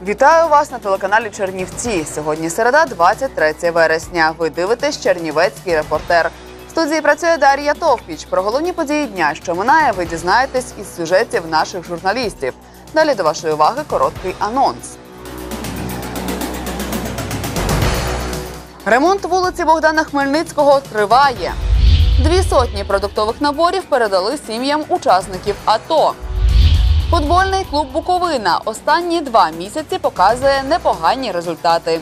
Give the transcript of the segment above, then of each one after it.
Вітаю вас на телеканалі Чернівці. Сьогодні середа, 23 вересня. Ви дивитесь «Чернівецький репортер». В студії працює Дар'я Товпіч. Про головні події дня, що минає, ви дізнаєтесь із сюжетів наших журналістів. Далі до вашої уваги короткий анонс. Ремонт вулиці Богдана Хмельницького триває. 200 продуктових наборів передали сім'ям учасників АТО. Футбольний клуб «Буковина» останні 2 місяці показує непогані результати.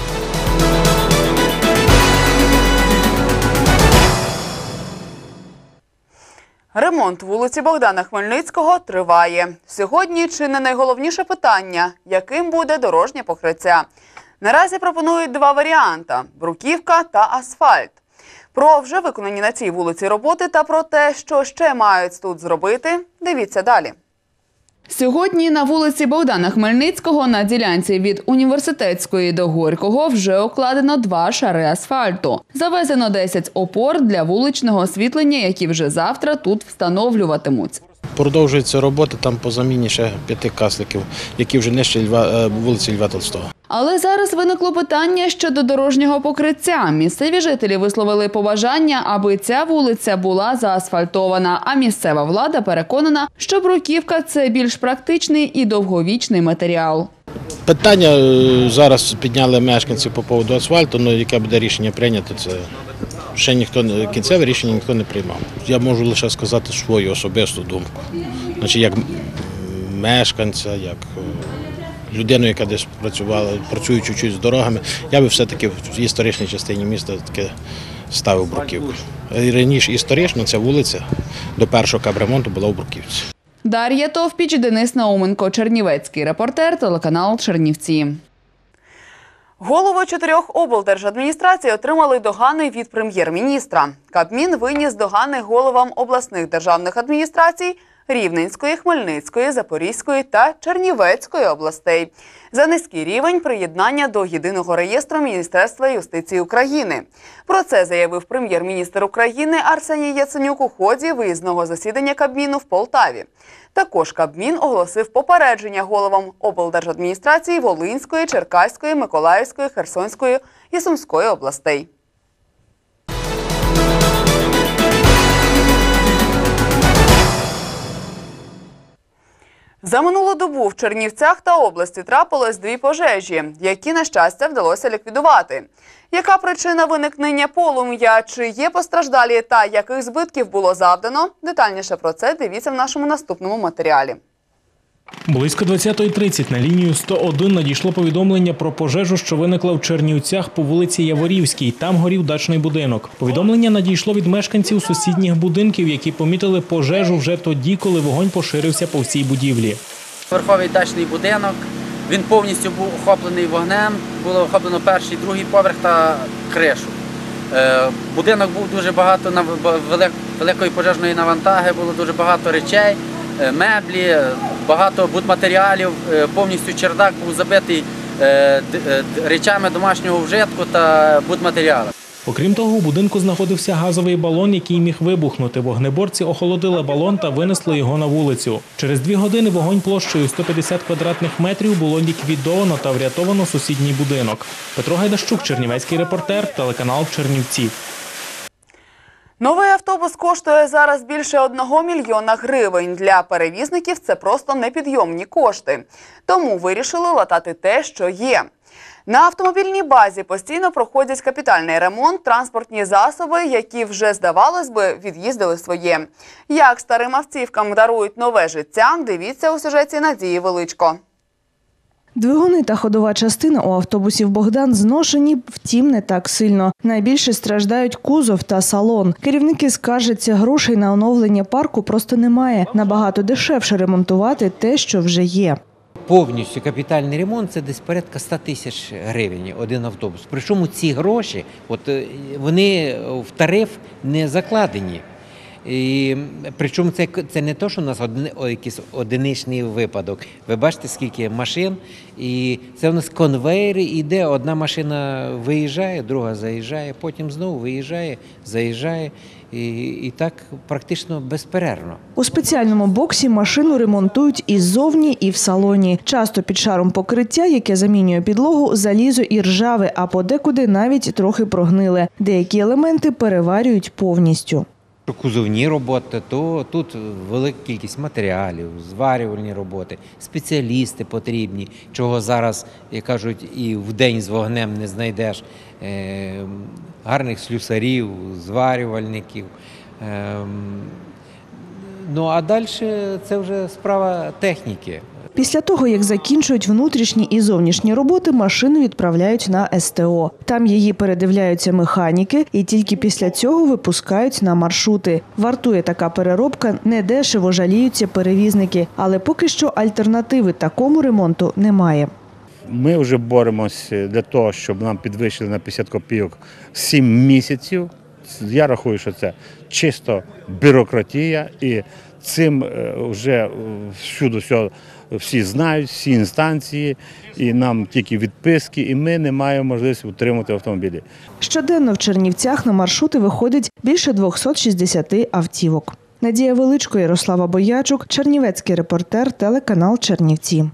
Ремонт вулиці Богдана Хмельницького триває. Сьогодні чи не найголовніше питання – яким буде дорожнє покриття. Наразі пропонують 2 варіанти – бруківка та асфальт. Про вже виконані на цій вулиці роботи та про те, що ще мають тут зробити, дивіться далі. Сьогодні на вулиці Богдана Хмельницького на ділянці від Університетської до Горького вже окладено 2 шари асфальту. Завезено 10 опор для вуличного освітлення, які вже завтра тут встановлюватимуть. Продовжується робота там по заміні ще 5 касликів, які вже нижче вулиці Льва Толстого. Але зараз виникло питання щодо дорожнього покриття. Місцеві жителі висловили побажання, аби ця вулиця була заасфальтована. А місцева влада переконана, що бруківка – це більш практичний і довговічний матеріал. Питання зараз підняли мешканці по поводу асфальту, але яке буде рішення прийнято, це ще кінцеве рішення ніхто не приймав. Я можу лише сказати свою особисту думку. Значить, як мешканця, як людину, яка десь працює чуть-чуть з дорогами, я би все-таки в історичній частині міста таки ставив бруківку. Раніше історично ця вулиця до першого капремонту була у бруківці. Дар'я Товпіч, Денис Науменко, Чернівецький репортер, телеканал Чернівці. Голови 4 облдержадміністрацій отримали догани від прем'єр-міністра. Кабмін виніс догани головам обласних державних адміністрацій Рівненської, Хмельницької, Запорізької та Чернівецької областей за низький рівень приєднання до єдиного реєстру Міністерства юстиції України. Про це заявив прем'єр-міністр України Арсеній Яценюк у ході виїзного засідання Кабміну в Полтаві. Також Кабмін оголосив попередження головам облдержадміністрацій Волинської, Черкаської, Миколаївської, Херсонської і Сумської областей. За минулу добу в Чернівцях та області трапилось 2 пожежі, які, на щастя, вдалося ліквідувати. Яка причина виникнення полум'я, чи є постраждалі та яких збитків було завдано? Детальніше про це дивіться в нашому наступному матеріалі. Близько 20:30 на лінію 101 надійшло повідомлення про пожежу, що виникла в Чернівцях по вулиці Яворівській. Там горів дачний будинок. Повідомлення надійшло від мешканців сусідніх будинків, які помітили пожежу вже тоді, коли вогонь поширився по всій будівлі. Верховий дачний будинок, він повністю був охоплений вогнем, було охоплено 1-й, 2-й поверх та кришу. Будинок був дуже багато, великої пожежної навантаги, було дуже багато речей, меблі, багато будматеріалів, повністю чердак був забитий речами домашнього вжитку та будматеріалами. Окрім того, у будинку знаходився газовий балон, який міг вибухнути. Вогнеборці охолодили балон та винесли його на вулицю. Через 2 години вогонь площею 150 квадратних метрів було ліквідовано та врятовано сусідній будинок. Петро Гайдащук, Чернівецький репортер, телеканал Чернівці. Новий автобус коштує зараз більше 1 мільйона гривень. Для перевізників це просто непідйомні кошти. Тому вирішили латати те, що є. На автомобільній базі постійно проходять капітальний ремонт, транспортні засоби, які вже, здавалось би, від'їздили своє. Як старим автівкам дарують нове життя, дивіться у сюжеті Надії Величко. Двигуни та ходова частина у автобусів «Богдан» зношені, втім не так сильно. Найбільше страждають кузов та салон. Керівники скаржаться, грошей на оновлення парку просто немає. Набагато дешевше ремонтувати те, що вже є. Повністю капітальний ремонт – це десь порядка 100 тисяч гривень один автобус. Причому ці гроші, вони в тариф не закладені. І причому це не те, що у нас якийсь одиничний випадок. Ви бачите, скільки машин, і це у нас конвейер іде, одна машина виїжджає, друга заїжджає, потім знову виїжджає, заїжджає. І так практично безперервно. У спеціальному боксі машину ремонтують і ззовні, і в салоні. Часто під шаром покриття, яке замінює підлогу, залізо і ржаве, а подекуди навіть трохи прогниле. Деякі елементи переварюють повністю. Кузовні роботи, то тут велика кількість матеріалів, зварювальні роботи, спеціалісти потрібні, чого зараз, як кажуть, і вдень з вогнем не знайдеш. Гарних слюсарів, зварювальників. Ну а далі це вже справа техніки. Після того, як закінчують внутрішні і зовнішні роботи, машину відправляють на СТО. Там її передивляються механіки і тільки після цього випускають на маршрути. Вартує така переробка недешево, жаліються перевізники. Але поки що альтернативи такому ремонту немає. Ми вже боремося для того, щоб нам підвищили на 50 копійок 7 місяців. Я рахую, що це чисто бюрократія, і цим вже всюди всі знають, всі інстанції, і нам тільки відписки, і ми не маємо можливості утримувати автомобілі. Щоденно в Чернівцях на маршрути виходить більше 260 автівок. Надія Величко, Ярослава Боячук, Чернівецький репортер, телеканал Чернівці.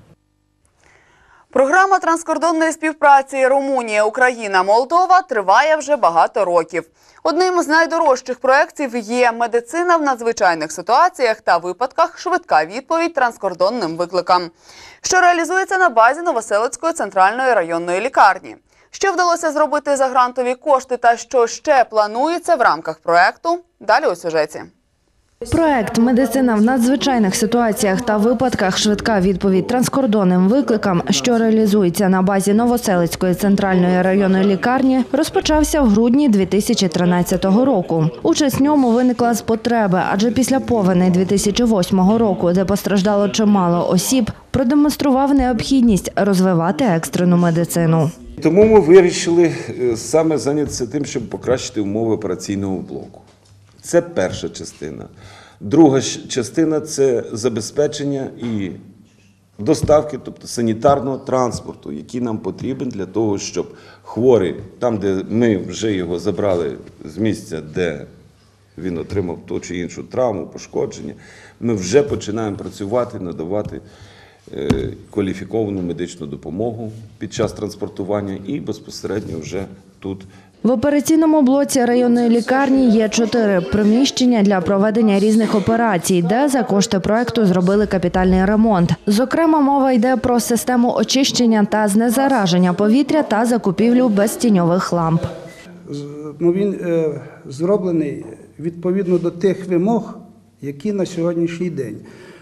Програма транскордонної співпраці Румунія-Україна-Молдова триває вже багато років. Одним з найдорожчих проєктів є медицина в надзвичайних ситуаціях та випадках швидка відповідь транскордонним викликам, що реалізується на базі Новоселицької центральної районної лікарні. Що вдалося зробити за грантові кошти та що ще планується в рамках проєкту – далі у сюжеті. Проект «Медицина в надзвичайних ситуаціях та випадках. Швидка відповідь транскордонним викликам», що реалізується на базі Новоселицької центральної районної лікарні, розпочався в грудні 2013 року. Участь в ньому виникла з потреби, адже після повеней 2008 року, де постраждало чимало осіб, продемонстрував необхідність розвивати екстрену медицину. Тому ми вирішили саме зайнятися тим, щоб покращити умови операційного блоку. Це перша частина. Друга частина – це забезпечення і доставки, тобто санітарного транспорту, який нам потрібен для того, щоб хворий, там, де ми вже його забрали з місця, де він отримав ту чи іншу травму, пошкодження, ми вже починаємо працювати, надавати кваліфіковану медичну допомогу під час транспортування і безпосередньо вже тут. В операційному блоці районної лікарні є 4 приміщення для проведення різних операцій, де за кошти проекту зробили капітальний ремонт. Зокрема, мова йде про систему очищення та знезараження повітря та закупівлю безтіньових ламп. Він зроблений відповідно до тих вимог, які на сьогоднішній день.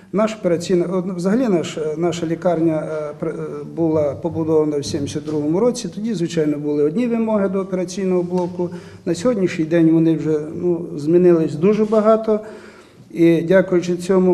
Взагалі наша лікарня була побудована в 1972 році. Тоді, звичайно, були одні вимоги до операційного блоку. На сьогоднішній день вони вже змінились дуже багато. І дякуючи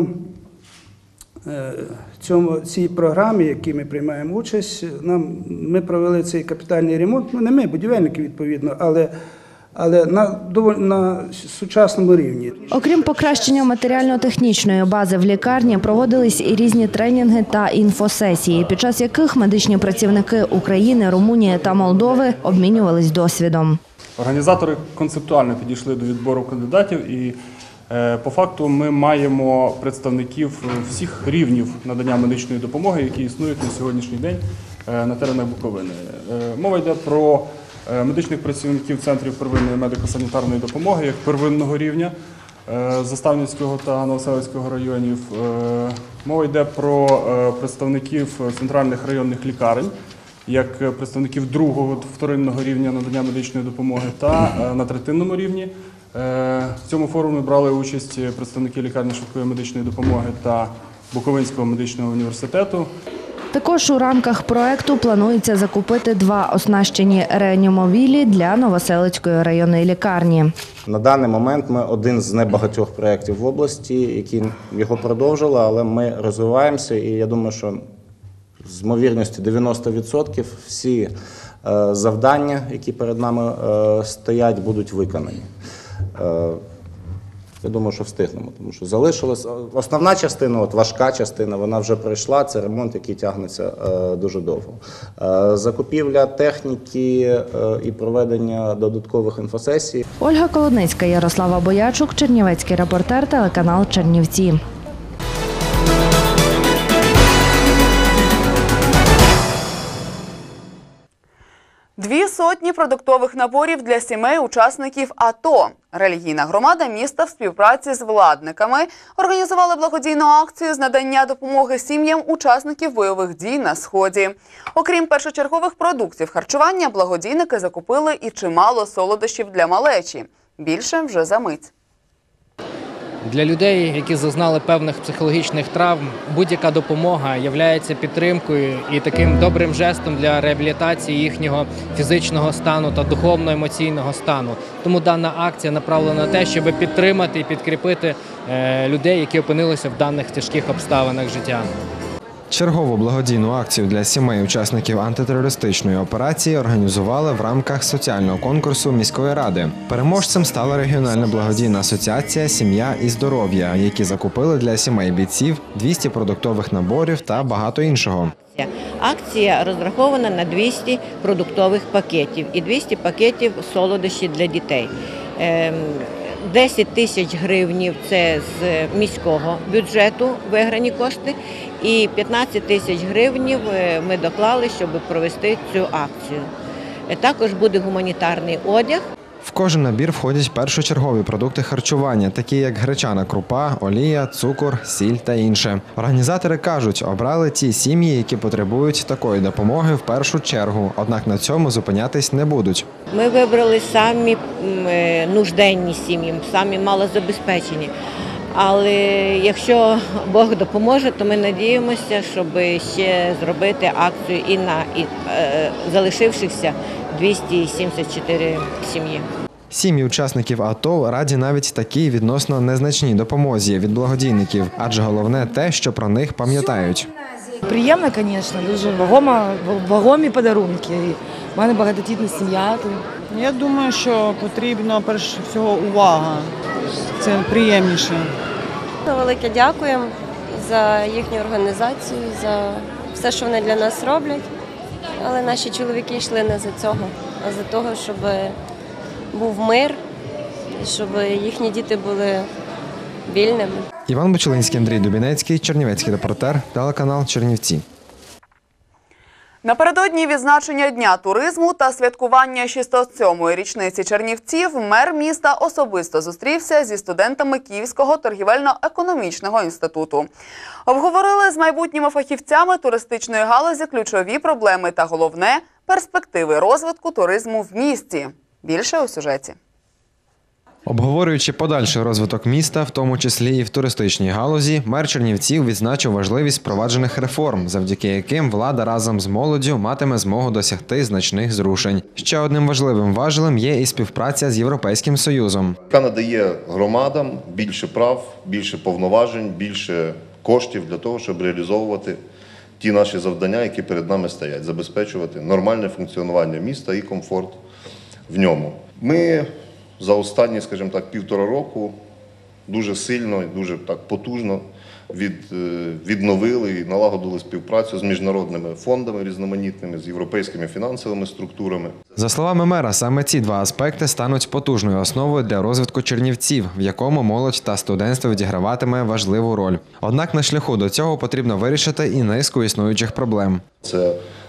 цій програмі, в якій ми приймаємо участь, ми провели цей капітальний ремонт. Не ми, будівельники, відповідно, але на сучасному рівні. Окрім покращення матеріально-технічної бази в лікарні, проводились і різні тренінги та інфосесії, під час яких медичні працівники України, Румунії та Молдови обмінювались досвідом. Організатори концептуально підійшли до відбору кандидатів і по факту ми маємо представників всіх рівнів надання медичної допомоги, які існують на сьогоднішній день на теренах Буковини. Мова йде про медичних працівників центрів первинної медико-санітарної допомоги, як первинного рівня Заставницького та Новоселицького районів. Мова йде про представників центральних районних лікарень, як представників другого, вторинного рівня надання медичної допомоги та на третинному рівні. В цьому форумі брали участь представники лікарні швидкої медичної допомоги та Буковинського медичного університету. Також у рамках проекту планується закупити 2 оснащені реанімобілі для Новоселицької районної лікарні. На даний момент ми один з небагатьох проєктів в області, які його продовжили, але ми розвиваємося і я думаю, що з ймовірністю 90% всі завдання, які перед нами стоять, будуть виконані. Я думаю, що встигнемо, тому що залишилась основна частина, важка частина, вона вже пройшла, це ремонт, який тягнеться дуже довго. Закупівля техніки і проведення додаткових інфосесій. Ольга Колодницька, Ярослава Боячук, Чернівецький репортер, телеканал Чернівці. 200 продуктових наборів для сімей учасників АТО. Релігійна громада міста в співпраці з владниками організували благодійну акцію з надання допомоги сім'ям учасників бойових дій на Сході. Окрім першочергових продуктів харчування, благодійники закупили і чимало солодощів для малечі. Більше вже за мить. Для людей, які зазнали певних психологічних травм, будь-яка допомога є підтримкою і таким добрим жестом для реабілітації їхнього фізичного стану та духовно-емоційного стану. Тому дана акція направлена на те, щоб підтримати і підкріпити людей, які опинилися в даних тяжких обставинах життя. Чергову благодійну акцію для сімей учасників антитерористичної операції організували в рамках соціального конкурсу міської ради. Переможцем стала регіональна благодійна асоціація «Сім'я і здоров'я», які закупили для сімей бійців 200 продуктових наборів та багато іншого. Акція розрахована на 200 продуктових пакетів і 200 пакетів солодощів для дітей. 10 тисяч гривнів – це з міського бюджету виграні кошти, і 15 тисяч гривень ми доклали, щоб провести цю акцію. Також буде гуманітарний одяг. В кожен набір входять першочергові продукти харчування, такі як гречана крупа, олія, цукор, сіль та інше. Організатори кажуть, обрали ті сім'ї, які потребують такої допомоги в першу чергу, однак на цьому зупинятись не будуть. Ми вибрали самі нужденні сім'ї, самі малозабезпечені. Але якщо Бог допоможе, то ми надіємося, щоб ще зробити акцію і на залишившихся 274 сім'ї. Сім'ї учасників АТО раді навіть такій відносно незначній допомозі від благодійників, адже головне те, що про них пам'ятають. Приємно, звісно, дуже вагомі подарунки. У мене багатодітна сім'я. Я думаю, що потрібно, перш всього, увага. Це приємніше. Велике дякуємо за їхню організацію, за все, що вони для нас роблять. Але наші чоловіки йшли не за цього, а за того, щоб був мир, щоб їхні діти були вільними. Іван Бочелинський, Андрій Дубінецький, Чернівецький репортер, телеканал Чернівці. Напередодні відзначення Дня туризму та святкування 607-ї річниці Чернівців мер міста особисто зустрівся зі студентами Київського торгівельно-економічного інституту. Обговорили з майбутніми фахівцями туристичної галузі ключові проблеми та, головне, перспективи розвитку туризму в місті. Більше у сюжеті. Обговорюючи подальший розвиток міста, в тому числі і в туристичній галузі, мер Чернівців відзначив важливість впроваджених реформ, завдяки яким влада разом з молоддю матиме змогу досягти значних зрушень. Ще одним важливим важелем є і співпраця з Європейським Союзом. Яка надає громадам більше прав, більше повноважень, більше коштів для того, щоб реалізовувати ті наші завдання, які перед нами стоять, забезпечувати нормальне функціонування міста і комфорт в ньому. Ми за останні, скажімо так, 1,5 року дуже сильно і дуже так потужно відновили і налагодили співпрацю з міжнародними фондами різноманітними, з європейськими фінансовими структурами. За словами мера, саме ці два аспекти стануть потужною основою для розвитку Чернівців, в якому молодь та студентство відіграватиме важливу роль. Однак на шляху до цього потрібно вирішити і низку існуючих проблем. Це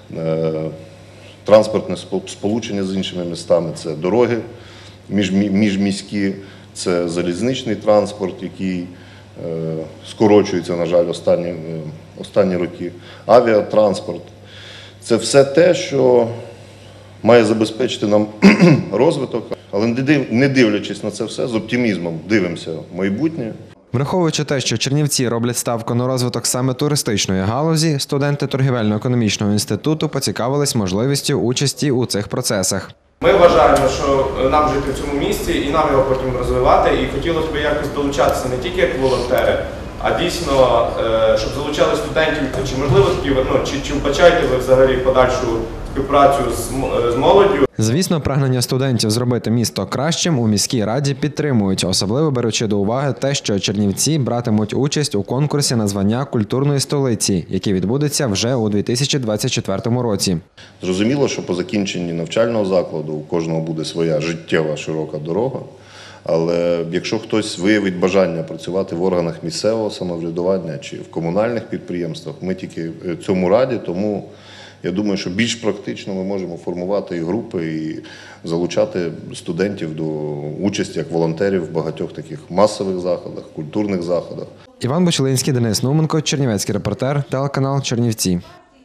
транспортне сполучення з іншими містами, це дороги міжміські, це залізничний транспорт, який скорочується, на жаль, останні роки, авіатранспорт. Це все те, що має забезпечити нам розвиток, але не дивлячись на це все, з оптимізмом дивимося в майбутнє. Враховуючи те, що Чернівці роблять ставку на розвиток саме туристичної галузі, студенти торгівельно-економічного інституту поцікавились можливістю участі у цих процесах. Ми вважаємо, що нам жити в цьому місті і нам його потім розвивати, і хотілося б якось долучатися не тільки як волонтери, а дійсно, щоб залучали студентів, чи можливо такі, чи вбачаєте ви взагалі подальшу співпрацю з молоддю? Звісно, прагнення студентів зробити місто кращим у міській раді підтримують, особливо беручи до уваги те, що Чернівці братимуть участь у конкурсі на звання культурної столиці, який відбудеться вже у 2024 році. Зрозуміло, що по закінченні навчального закладу у кожного буде своя життєва широка дорога, але якщо хтось виявить бажання працювати в органах місцевого самоврядування чи в комунальних підприємствах, ми тільки цьому раді, тому я думаю, що більш практично ми можемо формувати і групи, і залучати студентів до участі як волонтерів в багатьох таких масових заходах, культурних заходах. Іван Бочелинський, Денис Науменко, Чернівецький репортер, телеканал Чернівці.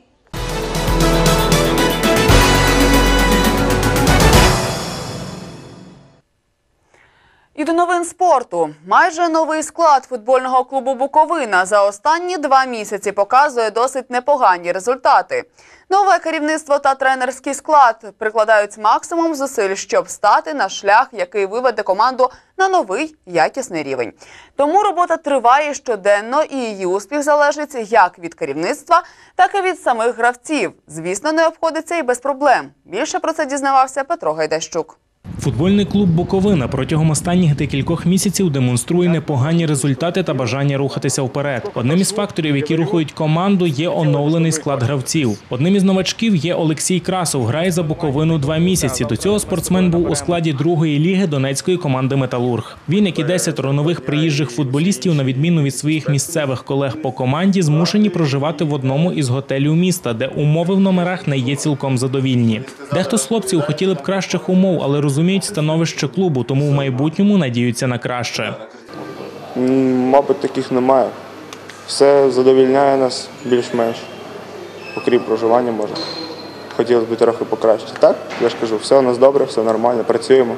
І до новин спорту. Майже новий склад футбольного клубу «Буковина» за останні 2 місяці показує досить непогані результати. Нове керівництво та тренерський склад прикладають максимум зусиль, щоб стати на шлях, який виведе команду на новий якісний рівень. Тому робота триває щоденно і її успіх залежить як від керівництва, так і від самих гравців. Звісно, не обходиться і без проблем. Більше про це дізнавався Петро Гайдащук. Футбольний клуб «Буковина» протягом останніх декількох місяців демонструє непогані результати та бажання рухатися вперед. Одним із факторів, які рухають команду, є оновлений склад гравців. Одним із новачків є Олексій Красов, грає за «Буковину» 2 місяці. До цього спортсмен був у складі 2-ї ліги донецької команди «Металург». Він, як і 10 нових приїжджих футболістів, на відміну від своїх місцевих колег по команді, змушені проживати в одному із готелів міста, де умови в номерах не є цілком задовільні. Дехто з хлопців хотіли б кращих умов, але розуміють становище клубу, тому в майбутньому надіються на краще. Мабуть, таких немає. Все задовільняє нас більш-менш, окрім проживання може. Хотілося б трохи покращити. Так, я ж кажу, все у нас добре, все нормально, працюємо.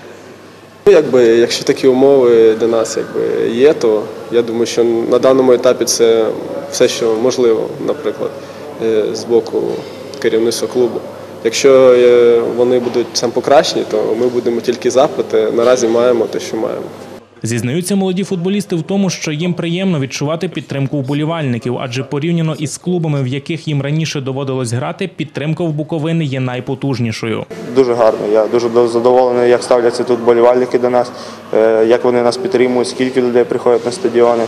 Якщо такі умови для нас є, то я думаю, що на даному етапі це все, що можливо, наприклад, з боку керівництва клубу. Якщо вони будуть сам покращені, то ми будемо тільки запити. Наразі маємо те, що маємо. Зізнаються молоді футболісти в тому, що їм приємно відчувати підтримку вболівальників, адже порівняно із клубами, в яких їм раніше доводилось грати, підтримка в Буковини є найпотужнішою. Дуже гарно. Я дуже задоволений, як ставляться тут вболівальники до нас, як вони нас підтримують, скільки людей приходять на стадіони.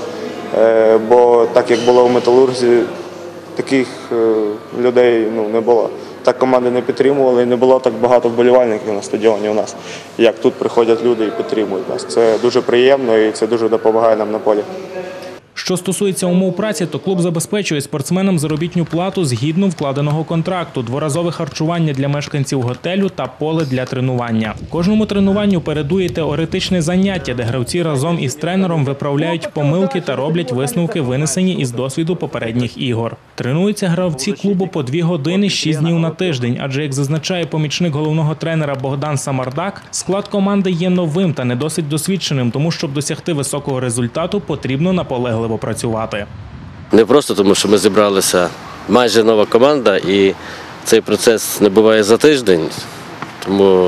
Бо так, як було в «Металурзі», таких людей не було. Так команди не підтримували і не було так багато вболівальників на стадіоні у нас, як тут приходять люди і підтримують нас. Це дуже приємно і це дуже допомагає нам на полі. Що стосується умов праці, то клуб забезпечує спортсменам заробітну плату згідно вкладеного контракту, дворазове харчування для мешканців готелю та поле для тренування. Кожному тренуванню передує теоретичне заняття, де гравці разом із тренером виправляють помилки та роблять висновки, винесені із досвіду попередніх ігор. Тренуються гравці клубу по 2 години 6 днів на тиждень, адже, як зазначає помічник головного тренера Богдан Самардак, склад команди є новим та не досить досвідченим, тому щоб досягти високого результату, потрібно наполегливо працювати. Не просто тому, що ми зібралися майже нова команда, і цей процес не буває за тиждень. Тому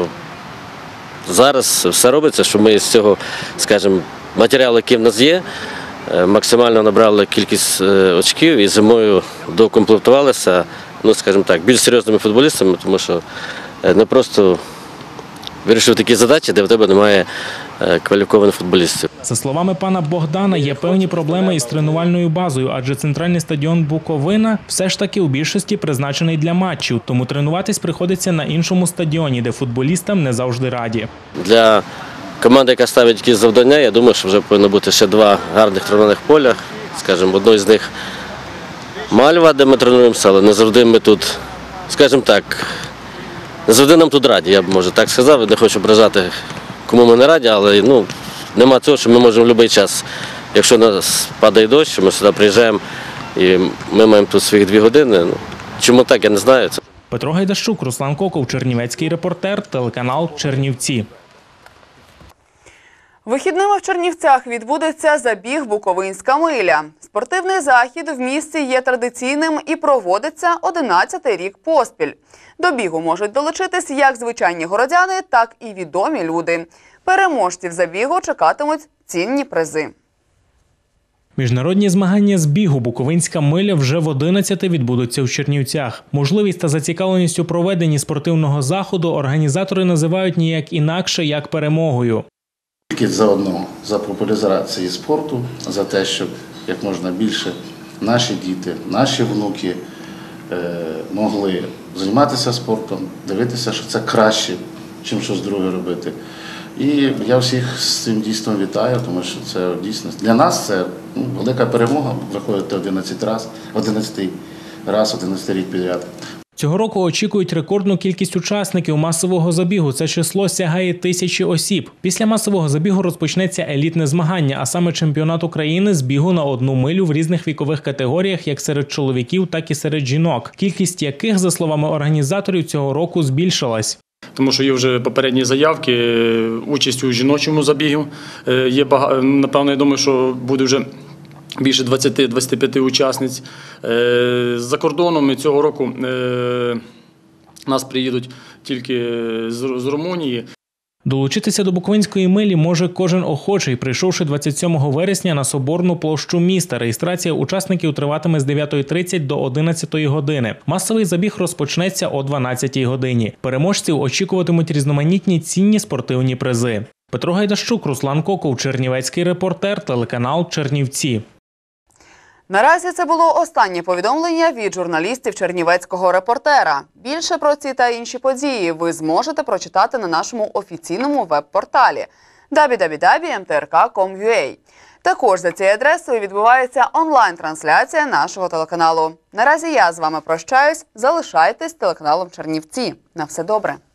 зараз все робиться, що ми з цього, скажімо, матеріалу, який в нас є, максимально набрали кількість очків і зимою докомплектувалися, скажімо так, більш серйозними футболістами, тому що не просто вирішив такі задачі, де в тебе немає кваліфікованих футболістів. За словами пана Богдана, є певні проблеми із тренувальною базою, адже центральний стадіон «Буковина» все ж таки у більшості призначений для матчів, тому тренуватись приходиться на іншому стадіоні, де футболістам не завжди раді. Для команди, яка ставить якісь завдання, я думаю, що вже повинно бути ще 2 гарних тренувальних поля. Скажімо, одне з них Мальва, де ми тренуємося, але не завжди ми тут, скажімо так, не завжди нам тут раді, я б, може, так сказав. Не хочу ображати, кому ми не раді, але нема цього, що ми можемо в будь-який час, якщо нас падає дощ, ми сюди приїжджаємо і ми маємо тут своїх 2 години. Чому так, я не знаю. Петро Гайдащук, Руслан Коков, Чернівецький репортер, телеканал Чернівці. Вихідними в Чернівцях відбудеться забіг «Буковинська миля». Спортивний захід в місті є традиційним і проводиться 11-й рік поспіль. До бігу можуть долучитись як звичайні городяни, так і відомі люди. Переможців забігу чекатимуть цінні призи. Міжнародні змагання з бігу «Буковинська миля» вже в 11-те відбудуться у Чернівцях. Можливість та зацікавленість у проведенні спортивного заходу організатори називають ніяк інакше, як перемогою. Тільки заодно за популяризацію спорту, за те, щоб як можна більше наші діти, наші внуки могли займатися спортом, дивитися, що це краще, чим щось друге робити. І я всіх з цим дійством вітаю, тому що це дійсно для нас це велика перемога, виходити 11 рік підряд. Цього року очікують рекордну кількість учасників масового забігу. Це число сягає 1000 осіб. Після масового забігу розпочнеться елітне змагання, а саме чемпіонат України з бігу на 1 милю в різних вікових категоріях, як серед чоловіків, так і серед жінок, кількість яких, за словами організаторів, цього року збільшилась. Тому що є вже попередні заявки, участь у жіночому забігу. Є напевно, я думаю, що буде вже більше 20-25 учасниць. За кордоном цього року нас приїдуть тільки з Румунії. Долучитися до Буковинської милі може кожен охочий, прийшовши 27 вересня на Соборну площу міста. Реєстрація учасників триватиме з 9:30 до 11 години. Масовий забіг розпочнеться о 12 годині. Переможців очікуватимуть різноманітні цінні спортивні призи. Петро Гайдащук, Руслан Коков, Чернівецький репортер, телеканал Чернівці. Наразі це було останнє повідомлення від журналістів Чернівецького репортера. Більше про ці та інші події ви зможете прочитати на нашому офіційному веб-порталі www.mtrk.com.ua. Також за цією адресою відбувається онлайн-трансляція нашого телеканалу. Наразі я з вами прощаюсь. Залишайтесь з телеканалом Чернівці. На все добре.